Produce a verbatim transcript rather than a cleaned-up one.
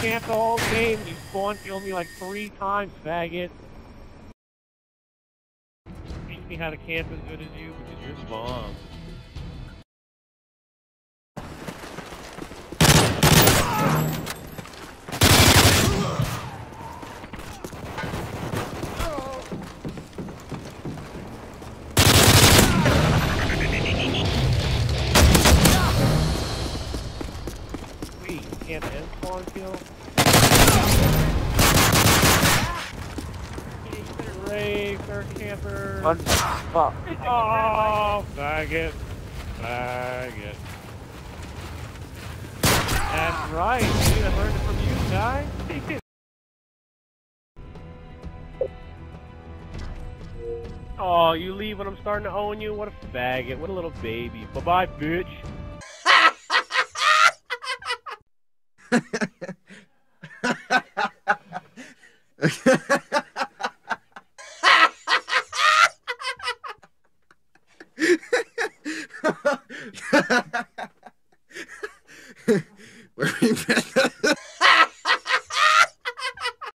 camp the whole game. You spawn killed me like three times, faggot. Teach me how to camp as good as you because you're the bomb. Can't end spawn kill. Ray, third camper. What the fuck? Oh, faggot. Faggot. That's right, dude. I learned it from you, guy. Oh, you leave when I'm starting to own you? What a faggot. What a little baby. Bye-bye, bitch. Ha ha ha!